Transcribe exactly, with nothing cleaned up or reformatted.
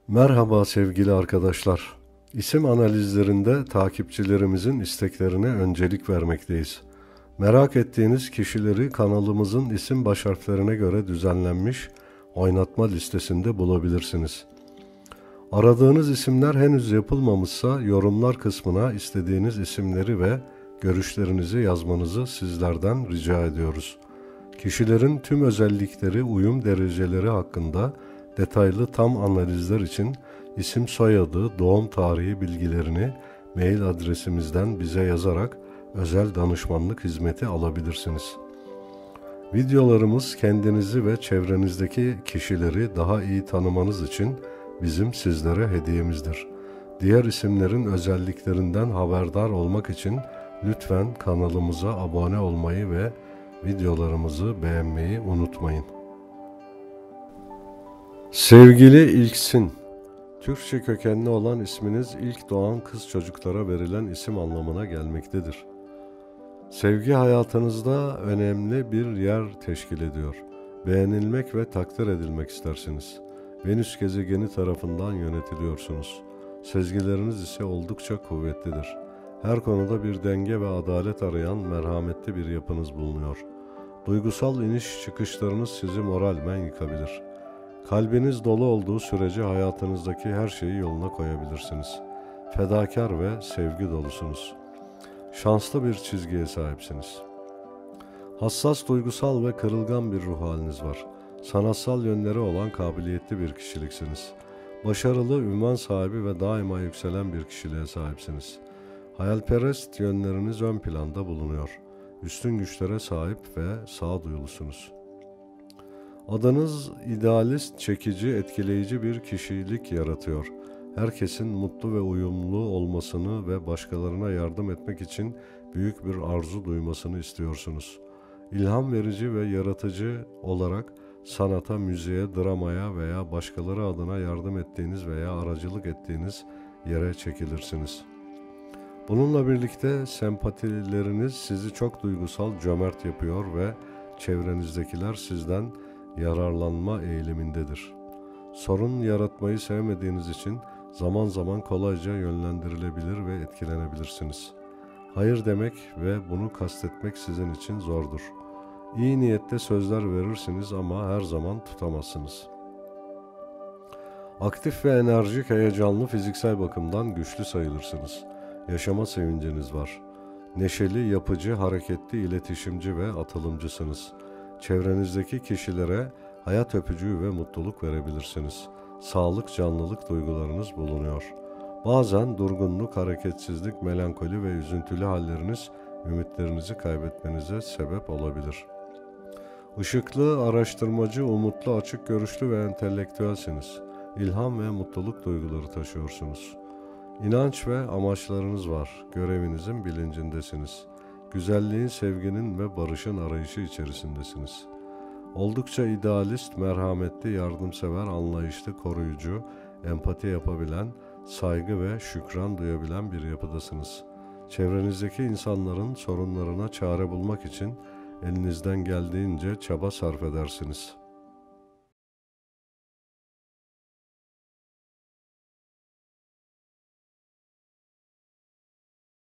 Merhaba sevgili arkadaşlar. İsim analizlerinde takipçilerimizin isteklerine öncelik vermekteyiz. Merak ettiğiniz kişileri kanalımızın isim baş harflerine göre düzenlenmiş oynatma listesinde bulabilirsiniz. Aradığınız isimler henüz yapılmamışsa yorumlar kısmına istediğiniz isimleri ve görüşlerinizi yazmanızı sizlerden rica ediyoruz. Kişilerin tüm özellikleri, uyum dereceleri hakkında detaylı tam analizler için isim, soyadı, doğum tarihi bilgilerini mail adresimizden bize yazarak özel danışmanlık hizmeti alabilirsiniz. Videolarımız kendinizi ve çevrenizdeki kişileri daha iyi tanımanız için bizim sizlere hediyemizdir. Diğer isimlerin özelliklerinden haberdar olmak için lütfen kanalımıza abone olmayı ve videolarımızı beğenmeyi unutmayın. Sevgili İlksin, Türkçe kökenli olan isminiz ilk doğan kız çocuklara verilen isim anlamına gelmektedir. Sevgi hayatınızda önemli bir yer teşkil ediyor. Beğenilmek ve takdir edilmek istersiniz. Venüs gezegeni tarafından yönetiliyorsunuz. Sezgileriniz ise oldukça kuvvetlidir. Her konuda bir denge ve adalet arayan merhametli bir yapınız bulunuyor. Duygusal iniş çıkışlarınız sizi moralmen yıkabilir. Kalbiniz dolu olduğu sürece hayatınızdaki her şeyi yoluna koyabilirsiniz. Fedakar ve sevgi dolusunuz. Şanslı bir çizgiye sahipsiniz. Hassas, duygusal ve kırılgan bir ruh haliniz var. Sanatsal yönleri olan kabiliyetli bir kişiliksiniz. Başarılı, ünvan sahibi ve daima yükselen bir kişiliğe sahipsiniz. Hayalperest yönleriniz ön planda bulunuyor. Üstün güçlere sahip ve sağduyulusunuz. Adınız idealist, çekici, etkileyici bir kişilik yaratıyor. Herkesin mutlu ve uyumlu olmasını ve başkalarına yardım etmek için büyük bir arzu duymasını istiyorsunuz. İlham verici ve yaratıcı olarak sanata, müziğe, dramaya veya başkaları adına yardım ettiğiniz veya aracılık ettiğiniz yere çekilirsiniz. Bununla birlikte sempatileriniz sizi çok duygusal, cömert yapıyor ve çevrenizdekiler sizden yararlanma eğilimindedir. Sorun yaratmayı sevmediğiniz için zaman zaman kolayca yönlendirilebilir ve etkilenebilirsiniz. Hayır demek ve bunu kastetmek sizin için zordur. İyi niyette sözler verirsiniz ama her zaman tutamazsınız. Aktif ve enerjik, heyecanlı, fiziksel bakımdan güçlü sayılırsınız. Yaşama sevinciniz var. Neşeli, yapıcı, hareketli, iletişimci ve atılımcısınız. Çevrenizdeki kişilere hayat öpücüğü ve mutluluk verebilirsiniz. Sağlık, canlılık duygularınız bulunuyor. Bazen durgunluk, hareketsizlik, melankoli ve üzüntülü halleriniz ümitlerinizi kaybetmenize sebep olabilir. Işıklı, araştırmacı, umutlu, açık görüşlü ve entelektüelsiniz. İlham ve mutluluk duyguları taşıyorsunuz. İnanç ve amaçlarınız var. Görevinizin bilincindesiniz. Güzelliğin, sevginin ve barışın arayışı içerisindesiniz. Oldukça idealist, merhametli, yardımsever, anlayışlı, koruyucu, empati yapabilen, saygı ve şükran duyabilen bir yapıdasınız. Çevrenizdeki insanların sorunlarına çare bulmak için elinizden geldiğince çaba sarf edersiniz.